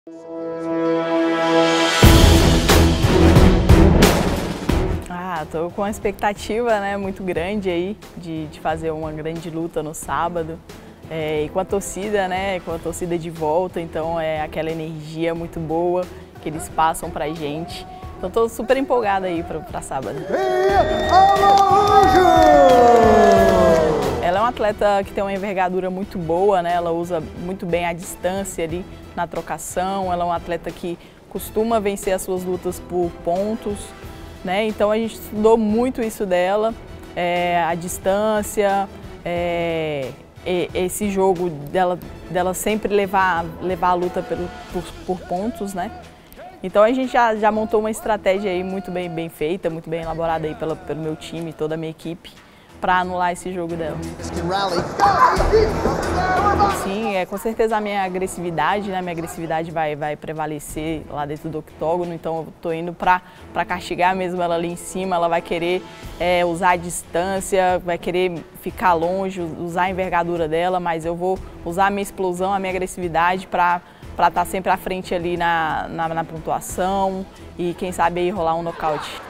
Tô com uma expectativa, né, muito grande aí de fazer uma grande luta no sábado. E com a torcida, né, com a torcida de volta, então é aquela energia muito boa que eles passam pra gente. Então tô super empolgada aí pra sábado. Ela é uma atleta que tem uma envergadura muito boa, né, ela usa muito bem a distância ali na trocação, ela é uma atleta que costuma vencer as suas lutas por pontos. Né? Então a gente estudou muito isso dela, a distância, esse jogo dela sempre levar a luta por pontos, né? Então a gente já montou uma estratégia aí muito bem feita, muito bem elaborada aí pelo meu time, toda a minha equipe, para anular esse jogo dela. Sim, com certeza a minha agressividade, né? Minha agressividade vai prevalecer lá dentro do octógono, então eu tô indo para castigar mesmo ela ali em cima, ela vai querer usar a distância, vai querer ficar longe, usar a envergadura dela, mas eu vou usar a minha explosão, a minha agressividade para estar sempre à frente ali na pontuação e quem sabe aí rolar um nocaute.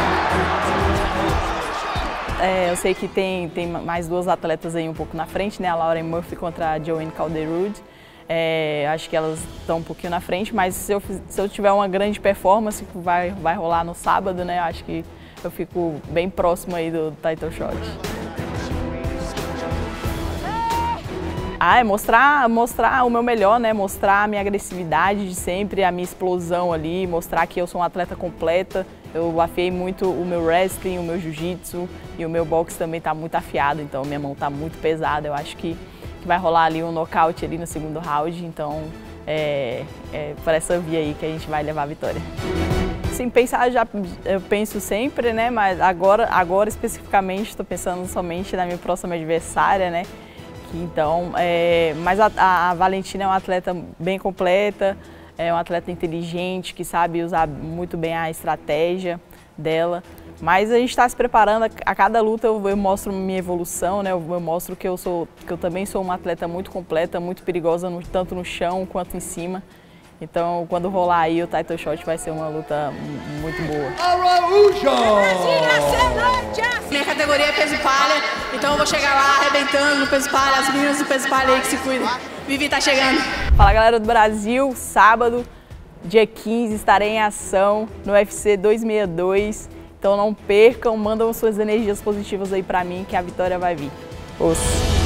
Eu sei que tem mais duas atletas aí um pouco na frente, né? A Lauren Murphy contra a Joanne Calderwood. Acho que elas estão um pouquinho na frente, mas se eu tiver uma grande performance que vai rolar no sábado, né? Acho que eu fico bem próximo aí do title shot. É mostrar o meu melhor, né? Mostrar a minha agressividade de sempre, a minha explosão ali, mostrar que eu sou uma atleta completa. Eu afiei muito o meu wrestling, o meu jiu-jitsu e o meu boxe também está muito afiado, então minha mão está muito pesada. Eu acho que vai rolar ali um nocaute ali no segundo round, então por essa via aí que a gente vai levar a vitória. Sim, pensar eu penso sempre, né? Mas agora especificamente estou pensando somente na minha próxima adversária, né? Então, mas a Valentina é uma atleta bem completa, é uma atleta inteligente, que sabe usar muito bem a estratégia dela. Mas a gente está se preparando, a cada luta eu mostro minha evolução, né? Eu mostro que eu também sou uma atleta muito completa, muito perigosa, tanto no chão quanto em cima. Então, quando rolar aí o title shot vai ser uma luta muito boa. Minha categoria é peso palha, então eu vou chegar lá arrebentando no peso palha, as meninas do peso palha aí que se cuidam. Vivi tá chegando. Fala galera do Brasil, sábado, dia 15, estarei em ação no UFC 262. Então não percam, mandam suas energias positivas aí pra mim que a vitória vai vir. Os.